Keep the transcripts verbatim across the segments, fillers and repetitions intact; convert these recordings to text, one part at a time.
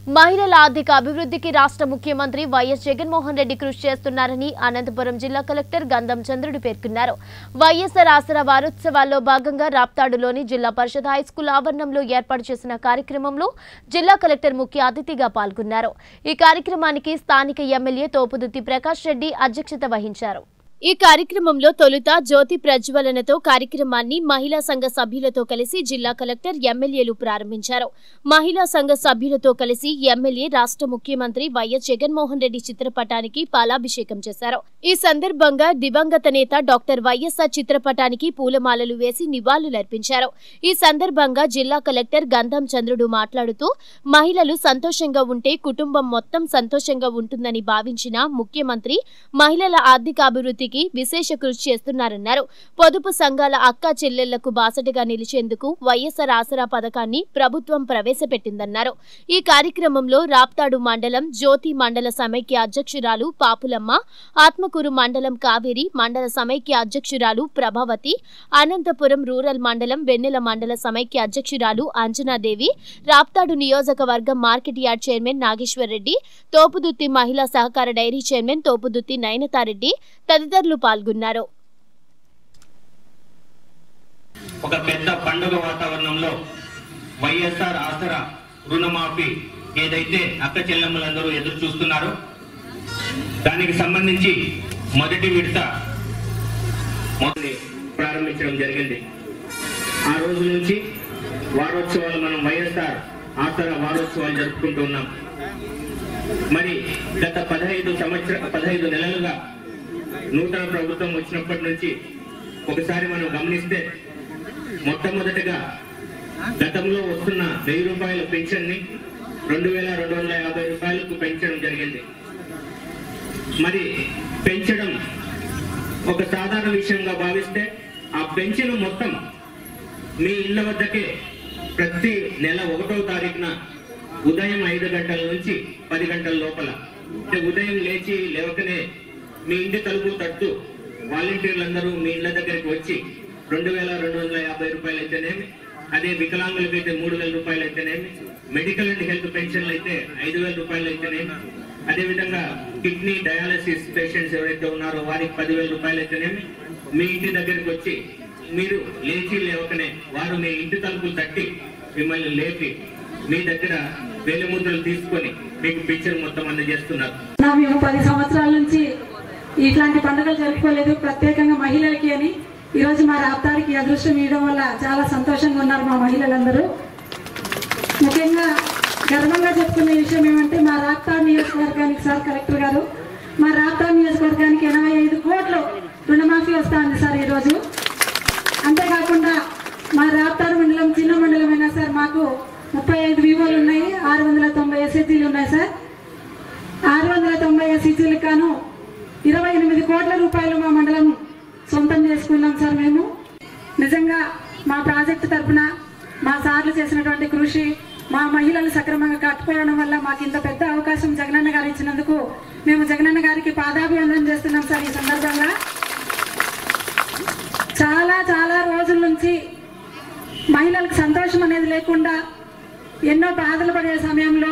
మహిళల ఆర్థిక అభివృద్ధికి రాష్ట్ర ముఖ్యమంత్రి వైఎస్ జగన్మోహన్ రెడ్డి కృషి చేస్తున్నారని అనంతపురం జిల్లా కలెక్టర్ గంధం చంద్రుడు పేర్కొన్నారు. వైఎస్ఆర్ ఆసరా వారోత్సవాల్లో భాగంగా రాప్తాడులోని జిల్లా పరిషత్ హైస్కూల్ ఆవరణంలో ఏర్పాటు చేసిన కార్యక్రమంలో జిల్లా కలెక్టర్ ముఖ్య అతిథిగా పాల్గొన్నారు. ఈ కార్యక్రమానికి స్థానిక ఎమ్మెల్యే తోపుదుత్తి ప్రకాష్ రెడ్డి అధ్యక్షత వహించారు. ఈ కార్యక్రమంలో తొలుత జ్యోతి ప్రజ్వలనతో కార్యక్రమాన్ని మహిళా సంఘ సభ్యులతో కలిసి జిల్లా కలెక్టర్ ఎమ్మెల్యేలు ప్రారంభించారు. మహిళా సంఘ సభ్యులతో కలిసి ఎమ్మెల్యే రాష్ట్ర ముఖ్యమంత్రి వైఎస్ జగన్మోహన్ రెడ్డి చిత్రపటానికి పాలాభిషేకం చేశారు. ఈ సందర్భంగా దివంగత నేత డాక్టర్ వైఎస్ఆర్ చిత్రపటానికి పూలమాలలు వేసి నివాళులర్పించారు. ఈ సందర్భంగా జిల్లా కలెక్టర్ గంధం చంద్రుడు మాట్లాడుతూ మహిళలు సంతోషంగా ఉంటే కుటుంబం మొత్తం సంతోషంగా ఉంటుందని భావించిన ముఖ్యమంత్రి మహిళల ఆర్థికాభివృద్ధికి విశేష కృషి చేస్తున్నారన్నారు. పొదుపు సంఘాల అక్కా చెల్లెళ్లకు బాసటగా నిలిచేందుకు వైఎస్ఆర్ ఆసరా పథకాన్ని ప్రభుత్వం ప్రవేశపెట్టిందన్నారు. ఈ కార్యక్రమంలో రాప్తాడు మండలం జ్యోతి మండల సమైక్య అధ్యక్షురాలు పాపులమ్మ, ఆత్మకూరు మండలం కావేరి మండల సమైక్య అధ్యక్షురాలు ప్రభావతి, అనంతపురం రూరల్ మండలం వెన్నెల మండల సమైక్య అధ్యక్షురాలు అంజనాదేవి, రాప్తాడు నియోజకవర్గం market yard chairman Nageshwar Reddy, Topudurthi మహిళా సహకార డైరీ చైర్మన్ తోపుదుత్తి నయనతారెడ్డి తదితరులు పాల్గొన్నారు. ఒక పెద్ద పండుగ వాతావరణంలో వైఎస్ఆర్ ఆసరా రుణమాఫీ ఏదైతే అక్క చెల్లెమ్మలందరూ ఎదురు చూస్తున్నారో దానికి సంబంధించి మొదటి విడత మొదటి ప్రారంభించడం జరిగింది. ఆ రోజు నుంచి వారోత్సవాలు మనం వైఎస్ఆర్ ఆసరా వారోత్సవాలు జరుపుకుంటూ ఉన్నాం. మరి గత పదహైదు సంవత్సర పదహైదు నెలలుగా నూతన ప్రభుత్వం వచ్చినప్పటి నుంచి ఒకసారి మనం గమనిస్తే మొట్టమొదటిగా గతంలో వస్తున్న వెయ్యి రూపాయల పెన్షన్ ని రెండు వేల రెండు వందల యాభై రూపాయలకు పెంచడం జరిగింది. మరి పెంచడం ఒక సాధారణ విషయంగా భావిస్తే ఆ పెన్షన్ మొత్తం మీ ఇళ్ల వద్దకే ప్రతి నెల ఒకటో తారీఖున ఉదయం ఐదు గంటల నుంచి పది గంటల లోపల అంటే ఉదయం లేచి లేవకనే మీ ఇంటి తలుపు తట్టు వాలంటీర్లందరూ మీ ఇళ్ల దగ్గరికి వచ్చి రెండు వేల రెండు వందల యాభై రూపాయలు అయితేనేమి, అదే వికలాంగులకైతే మూడు వేల రూపాయలు అయితేనేమి, మెడికల్ అండ్ హెల్త్ పెన్షన్లు అయితే ఐదు వేల రూపాయలు అయితేనేమి, అదేవిధంగా కిడ్నీ డయాలసిస్ పేషెంట్స్ ఎవరైతే ఉన్నారో వారికి పదివేల రూపాయలు అయితేనేమి మీ ఇంటి దగ్గరికి వచ్చి మీరు లేచి లేవకనే వారు మీ ఇంటి తలుపులు తట్టి మిమ్మల్ని లేపి మీ దగ్గర వేలి ముద్రలు తీసుకొని మీకు పింఛన్ మొత్తం అందజేస్తున్నారు. మేము పది సంవత్సరాల నుంచి ఇట్లాంటి పండుగలు జరుపుకోలేదు, ప్రత్యేకంగా మహిళలకి అని. ఈరోజు మా రాప్తాడికి అదృష్టం ఇవ్వడం వల్ల చాలా సంతోషంగా ఉన్నారు మా మహిళలందరూ. ముఖ్యంగా గర్వంగా చెప్పుకునే విషయం ఏమంటే మా రాప్తాడు నియోజకవర్గానికి సార్ కలెక్టర్ గారు మా రాప్తాడు నియోజకవర్గానికి ఎనభై ఐదు కోట్లు రుణమాఫీ వస్తా ఉంది సార్ ఈరోజు. అంతేకాకుండా మా రాప్తాడు మండలం చిన్న మండలం అయినా సార్ మాకు ముప్పై ఐదు వివోలు ఉన్నాయి, ఆరు వందల తొంభై ఎస్హెచ్జీలు ఉన్నాయి సార్. ఆరు వందల తొంభై ఎస్హెచ్జీలకు గాను ఇరవై ఎనిమిది కోట్ల రూపాయలు మా మండలం సొంతం చేసుకున్నాం సార్. మేము నిజంగా మా ప్రాజెక్టు తరఫున మా సార్లు చేసినటువంటి కృషి, మా మహిళలు సక్రమంగా కట్టుకోవడం వల్ల మాకు ఇంత పెద్ద అవకాశం జగనన్న గారు ఇచ్చినందుకు మేము జగనన్న గారికి పాదాభివందనం చేస్తున్నాం సార్. ఈ సందర్భంగా చాలా చాలా రోజుల నుంచి మహిళలకు సంతోషం అనేది లేకుండా ఎన్నో బాధలు పడే సమయంలో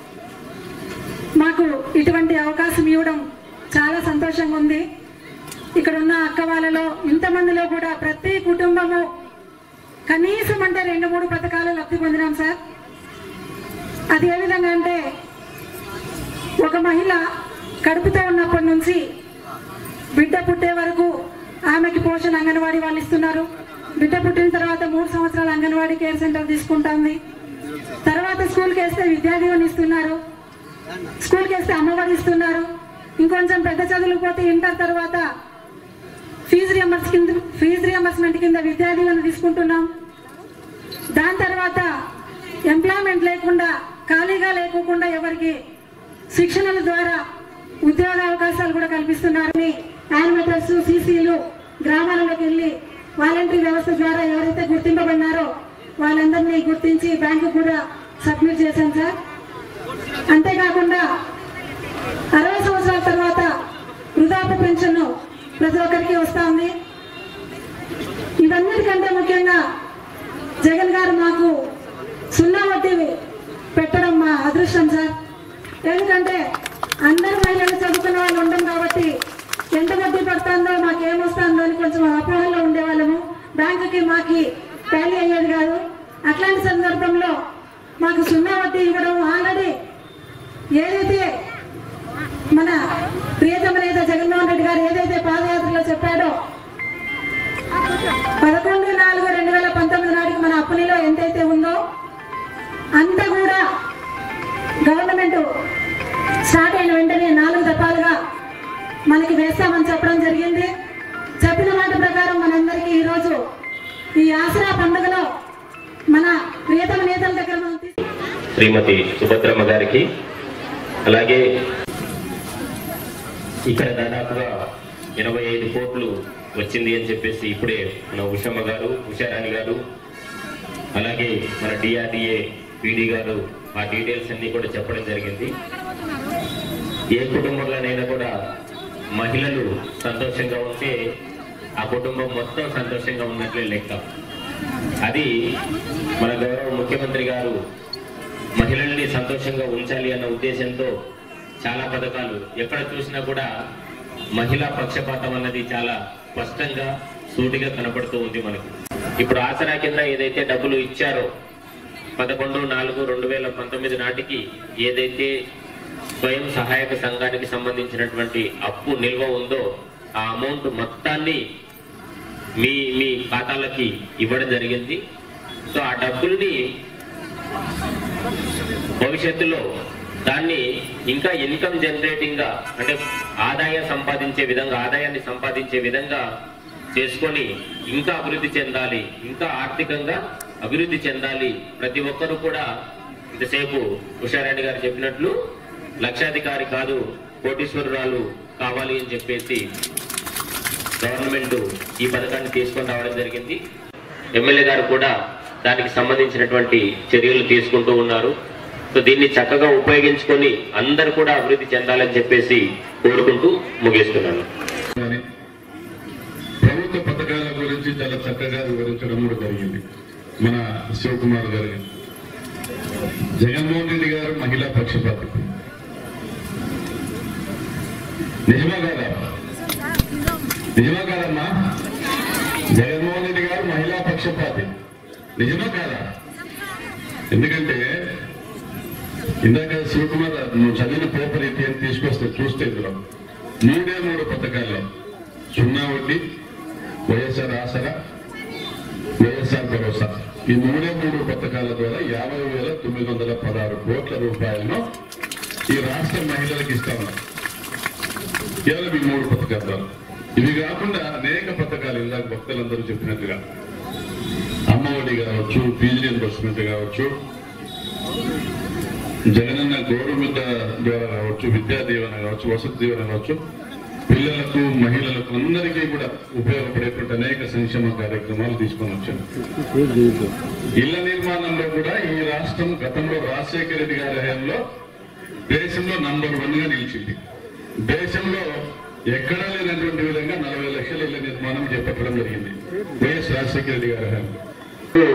మాకు ఇటువంటి అవకాశం ఇవ్వడం చాలా సంతోషంగా ఉంది. ఇక్కడ ఉన్న అక్క వాళ్ళలో ఇంతమందిలో కూడా ప్రతి కుటుంబము కనీసం అంటే రెండు మూడు పథకాలు లబ్ధి పొందినాం సార్. అది ఏ విధంగా అంటే ఒక మహిళ కడుపుతో ఉన్నప్పటి నుంచి బిడ్డ పుట్టే వరకు ఆమెకి పోషణ అంగన్వాడీ వాళ్ళు ఇస్తున్నారు. బిడ్డ పుట్టిన తర్వాత మూడు సంవత్సరాలు అంగన్వాడీ కేర్ సెంటర్ తీసుకుంటుంది. తర్వాత స్కూల్కి వేస్తే విద్యాదీవెన ఇస్తున్నారు, స్కూల్కి వేస్తే అమ్మఒడి ఇస్తున్నారు. ఇంకొంచెం పెద్ద చదువులకు పోతే ఇంటర్ తర్వాత ఫీజు రియంబర్స్ కింద ఫీజు రియంబర్స్మెంట్ కింద విద్యాదీవెన తీసుకుంటున్నాం. దాని తర్వాత ఎంప్లాయ్మెంట్ లేకుండా ఖాళీగా లేకోకుండా ఎవరికి శిక్షణల ద్వారా ఉద్యోగ అవకాశాలు కూడా కల్పిస్తున్నారని యానిమేటర్స్ సీసీలు గ్రామాలలోకి వెళ్ళి వాలంటరీ వ్యవస్థ ద్వారా ఎవరైతే గుర్తింపబడినారో వాళ్ళందరినీ గుర్తించి బ్యాంకు కూడా సబ్మిట్ చేశాం సార్. అంతేకాకుండా అరవై సంవత్సరాల తర్వాత వృద్ధాప్య పెన్షన్ ప్రతి ఒక్కరికి వస్తా ఉంది. ఇవన్నిటికంటే ముఖ్యంగా జగన్ గారు మాకు సున్నా వడ్డీ పెట్టడం మా అదృష్టం సార్. ఎందుకంటే అందరు మహిళలు చదువుకున్న వాళ్ళు ఉండం కాబట్టి ఎంత వడ్డీ పడుతుందో మాకేమొస్తుందో అని కొంచెం అపోహల్లో ఉండేవాళ్ళము. బ్యాంకుకి మాకి టాలీ అయ్యేది కాదు. అట్లాంటి సందర్భంలో మాకు సున్నా వడ్డీ ఇవ్వడం ఆల్రెడీ ఏదైతే మన ప్రియతమ నేత జగన్మోహన్ రెడ్డి గారు ఏదైతే పాదయాత్రలో చెప్పాడో పదకొండు నాలుగు రెండు వేల పంతొమ్మిది నాటికి మన అప్పునిలో ఎంతైతే ఉందో అంత కూడా గవర్నమెంట్ స్టార్ట్ అయిన వెంటనే నాలుగు దఫాలుగా మనకి వేస్తామని చెప్పడం జరిగింది. చెప్పిన మాట ప్రకారం మనందరికీ ఈరోజు ఈ ఆసరా పండుగలో మన ప్రియతమ నేతల దగ్గర శ్రీమతి సుభద్రమ్మ గారికి, అలాగే ఇక్కడ దాదాపుగా ఎనభై ఐదు కోట్లు వచ్చింది అని చెప్పేసి ఇప్పుడే మన ఉషమ్మ గారు, ఉషారాణి గారు, అలాగే మన డిఆర్డిఏ పీడీ గారు ఆ డీటెయిల్స్ అన్ని కూడా చెప్పడం జరిగింది. ఏ కుటుంబంలోనైనా కూడా మహిళలు సంతోషంగా ఉంటే ఆ కుటుంబం మొత్తం సంతోషంగా ఉన్నట్లే లెక్క. అది మన గౌరవ ముఖ్యమంత్రి గారు మహిళల్ని సంతోషంగా ఉంచాలి అన్న ఉద్దేశంతో చాలా పథకాలు ఎక్కడ చూసినా కూడా మహిళా పక్షపాతం అన్నది చాలా స్పష్టంగా సూటిగా కనపడుతూ ఉంది మనకు. ఇప్పుడు ఆసరా కింద ఏదైతే డబ్బులు ఇచ్చారో పదకొండు నాలుగు రెండు వేల పంతొమ్మిది నాటికి ఏదైతే స్వయం సహాయక సంఘానికి సంబంధించినటువంటి అప్పు నిల్వ ఉందో ఆ అమౌంట్ మొత్తాన్ని మీ మీ ఖాతాలకి ఇవ్వడం జరిగింది. సో ఆ డబ్బుల్ని భవిష్యత్తులో దాన్ని ఇంకా ఇన్కమ్ జనరేటింగ్ గా అంటే ఆదాయం సంపాదించే విధంగా ఆదాయాన్ని సంపాదించే విధంగా చేసుకొని ఇంకా అభివృద్ధి చెందాలి, ఇంకా ఆర్థికంగా అభివృద్ధి చెందాలి. ప్రతి ఒక్కరూ కూడా ఇంతసేపు ఉషారాణి గారు చెప్పినట్లు లక్షాధికారి కాదు కోటీశ్వరురాలు కావాలి అని చెప్పేసి గవర్నమెంట్ ఈ పథకాన్ని తీసుకొని రావడం జరిగింది. ఎమ్మెల్యే గారు కూడా దానికి సంబంధించినటువంటి చర్యలు తీసుకుంటూ ఉన్నారు. సో దీన్ని చక్కగా ఉపయోగించుకొని అందరూ కూడా అభివృద్ధి చెందాలని చెప్పేసి కోరుకుంటూ ముగిస్తున్నాను. ప్రభుత్వ పథకాల గురించి చాలా చక్కగా వివరించడం కూడా జరిగింది మన శివకుమార్ గారు. జగన్మోహన్ రెడ్డి గారు మహిళా పక్షపాతి, నిజమా కాదా? నిజమా కాదమ్మా? జగన్మోహన్ రెడ్డి గారు మహిళా పక్షపాతి, నిజమా కాదా? ఎందుకంటే ఇందాక శివకుమార్ నువ్వు చదివిన పేపర్ అయితే తీసుకొస్తే చూస్తే ఇందులో మూడే మూడు పథకాల్లో సున్నా వడ్డీ, వైఎస్ఆర్ ఆసరా, వైఎస్ఆర్ భరోసా ఈ మూడే మూడు పథకాల ద్వారా యాభై వేల తొమ్మిది వందల పదహారు కోట్ల రూపాయలను ఈ రాష్ట్ర మహిళలకు ఇస్తా ఉన్నారు కేవలం ఈ మూడు పథకాల ద్వారా. ఇవి కాకుండా అనేక పథకాలు ఇందాక భక్తులందరూ చెప్పినట్టుగా అమ్మఒడి కావచ్చు, ఫీజు రియంబర్స్మెంట్ కావచ్చు, జగనన్న గౌరవమిద్ద ద్వారా కావచ్చు, విద్యా దీవెన కావచ్చు, వసతి దీవెన కావచ్చు, పిల్లలకు మహిళలకు అందరికీ కూడా ఉపయోగపడేటువంటి అనేక సంక్షేమ కార్యక్రమాలు తీసుకొని వచ్చారు. ఇళ్ల నిర్మాణంలో కూడా ఈ రాష్ట్రం గతంలో రాజశేఖర రెడ్డి గారి హయాంలో దేశంలో నంబర్ వన్ గా నిలిచింది. దేశంలో ఎక్కడా లేనటువంటి విధంగా నలభై లక్షల ఇళ్ల నిర్మాణం చేపట్టడం జరిగింది వైఎస్ రాజశేఖర రెడ్డి గారి హయాంలో.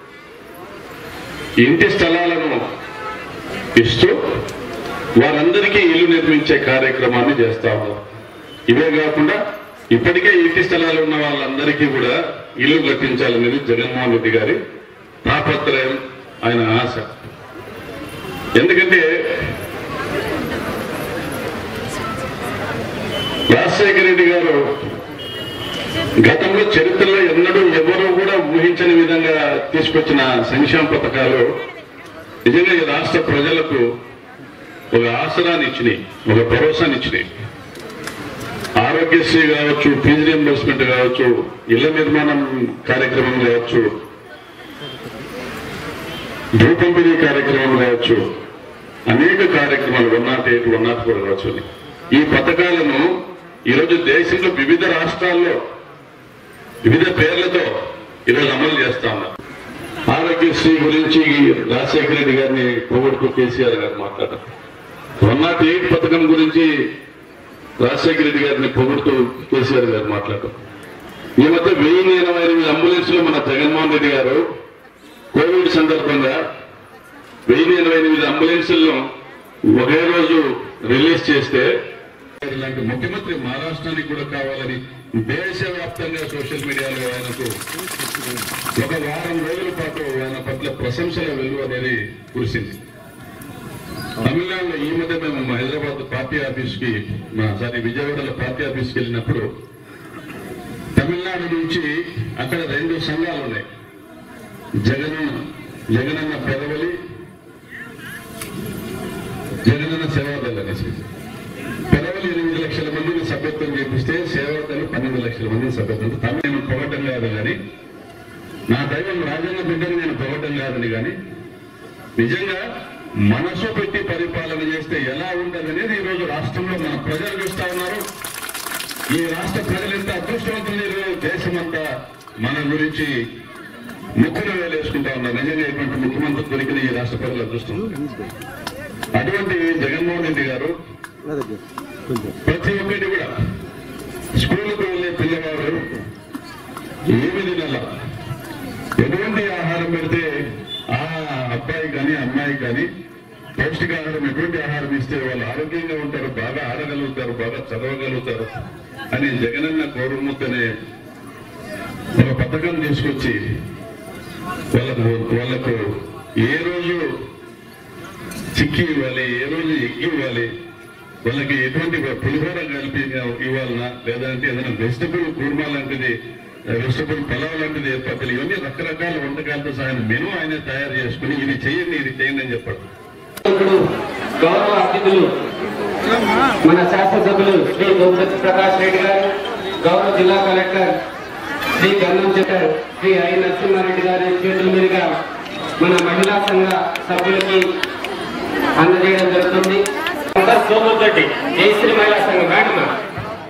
ఇంటి స్థలాలను ఇస్తూ వారందరికీ ఇల్లు నిర్మించే కార్యక్రమాన్ని చేస్తా ఉన్నారు. ఇవే కాకుండా ఇప్పటికే ఇంటి స్థలాలు ఉన్న వాళ్ళందరికీ కూడా ఇల్లు కట్టించాలనేది జగన్మోహన్ రెడ్డి గారి తాపత్రయం, ఆయన ఆశ. ఎందుకంటే రాజశేఖర రెడ్డి గారు గతంలో చరిత్రలో ఎన్నడూ ఎవరూ కూడా ఊహించని విధంగా తీసుకొచ్చిన సంక్షేమ పథకాలు నిజంగా ఈ రాష్ట్ర ప్రజలకు ఒక ఆసరాన్ని ఇచ్చినాయి, ఒక భరోసాని ఇచ్చినాయి. ఆరోగ్యశ్రీ కావచ్చు, ఫీజు రియంబర్స్మెంట్ కావచ్చు, ఇళ్ల నిర్మాణం కార్యక్రమం కావచ్చు, భూ పంపిణీ కార్యక్రమం కావచ్చు, అనేక కార్యక్రమాలు one not eight one not four కావచ్చు. ఈ పథకాలను ఈరోజు దేశంలో వివిధ రాష్ట్రాల్లో వివిధ పేర్లతో ఈరోజు అమలు చేస్తా ఉన్నారు. ఆరోగ్యశ్రీ గురించి రాజశేఖర రెడ్డి గారిని పొగడుతూ కేసీఆర్ గారు మాట్లాడారు. వన్ నాట్ ఎయిట్ పథకం గురించి రాజశేఖర రెడ్డి గారిని పొగుడుతూ కేసీఆర్ గారు మాట్లాడారు. ఈ మధ్య వెయ్యి ఎనభై ఎనిమిది అంబులెన్స్లు మన జగన్మోహన్ రెడ్డి గారు కోవిడ్ సందర్భంగా వెయ్యి ఎనభై ఎనిమిది అంబులెన్సులను ఒకే రోజు రిలీజ్ చేస్తే ఇలాంటి ముఖ్యమంత్రి మహారాష్ట్రానికి కూడా కావాలని దేశవ్యాప్తంగా సోషల్ మీడియాలో ఆయనకు ఒక వారం రోజుల పాటు ఆయన పట్ల ప్రశంసల వెలువ అనేది కురిసింది. తమిళనాడులో ఈ మధ్య మేము హైదరాబాద్ పార్టీ ఆఫీస్ కి సారీ విజయవాడలో పార్టీ ఆఫీస్కి వెళ్ళినప్పుడు తమిళనాడు నుంచి అక్కడ రెండు సంఘాలు ఉన్నాయి, జగన్ జగనన్న పెదవలి, జగనన్న సేవాదళ్ అనేసి. పెదవలి ఎనిమిది లక్షల మందిని సభ్యత్వం చేపిస్తే సేవాదళ్ పన్నెండు లక్షల మందిని సభ్యత్వం. తమిళ నేను పొగటం కాదు కానీ, నా దైవం రాజన్న బిడ్డని నేను పొగటం కాదని కానీ, నిజంగా మనసు పెట్టి పరిపాలన చేస్తే ఎలా ఉండదనేది ఈరోజు రాష్ట్రంలో మన ప్రజలు చూస్తా ఉన్నారు. ఈ రాష్ట్ర ప్రజలు ఎంత అదృష్టవంతులు, దేశమంతా మన గురించి ముక్కును వేలేసుకుంటా ఉన్నారు. నిజంగా ఇటువంటి ముఖ్యమంత్రి దొరికిన ఈ రాష్ట్ర ప్రజల అదృష్టం. అటువంటి జగన్మోహన్ రెడ్డి గారు ప్రతి ఒక్కటి కూడా స్కూల్కు వెళ్ళే పిల్లవాడు ఏమి తినాల, ఎటువంటి ఆహారం పెడితే ఆ అబ్బాయి కానీ అమ్మాయి కానీ పౌష్టికాహారం ఎటువంటి ఆహారం ఇస్తే వాళ్ళు ఆరోగ్యంగా ఉంటారు, బాగా ఆడగలుగుతారు, బాగా చదవగలుగుతారు అని జగనన్న కోరుముద్దనే ఒక పథకం తీసుకొచ్చి వాళ్ళకు వాళ్ళకు ఏ రోజు చిక్కి ఇవ్వాలి, ఏ రోజు ఎగ్గి ఇవ్వాలి, వాళ్ళకి ఎటువంటి పులిహోర కలిపి ఇవ్వాలన్నా, లేదంటే ఏదైనా వెజిటబుల్ కూర్మా లాంటిది, వెజిటబుల్ పలావ్ లాంటిది ఏర్పాట్లు, ఇవన్నీ రకరకాల వంటకాలతో సహాయం మెను ఆయన తయారు చేసుకుని ఇది చేయండి ఇది చేయండి అని చెప్పాడు. ఇప్పుడు గౌరవ అతిథులు మన శాసనసభ్యులు శ్రీ గోపతి ప్రకాష్ రెడ్డి గారు, గౌరవ జిల్లా కలెక్టర్ శ్రీ గంధం చెట్టర్ శ్రీ ఐ నరసింహారెడ్డి గారి చేతుల మీదుగా మన మహిళా సంఘ సభ్యులకి అందజేయడం జరుగుతుంది. సోమతోటి జయశ్రీ మహిళా సంఘం మేడం